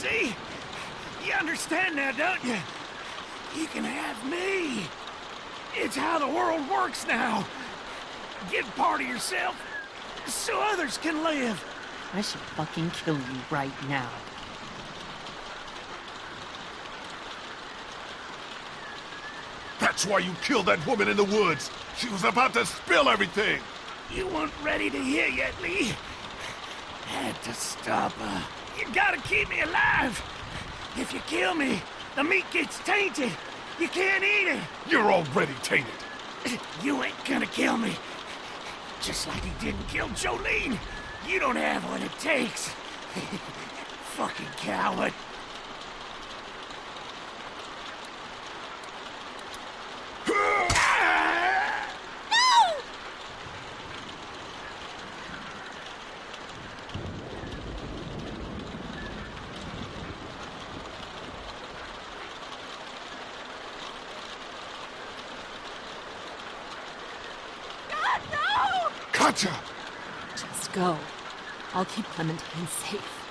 See? You understand now, don't you? You can have me. It's how the world works now. Give part of yourself so others can live. I should fucking kill you right now. That's why you killed that woman in the woods. She was about to spill everything. You weren't ready to hear yet, Lee. Had to stop her. You gotta keep me alive. If you kill me, the meat gets tainted. You can't eat it. You're already tainted. You ain't gonna kill me. Just like you didn't kill Jolene. You don't have what it takes. Fucking coward. Katjaa! Just go. I'll keep Clementine safe.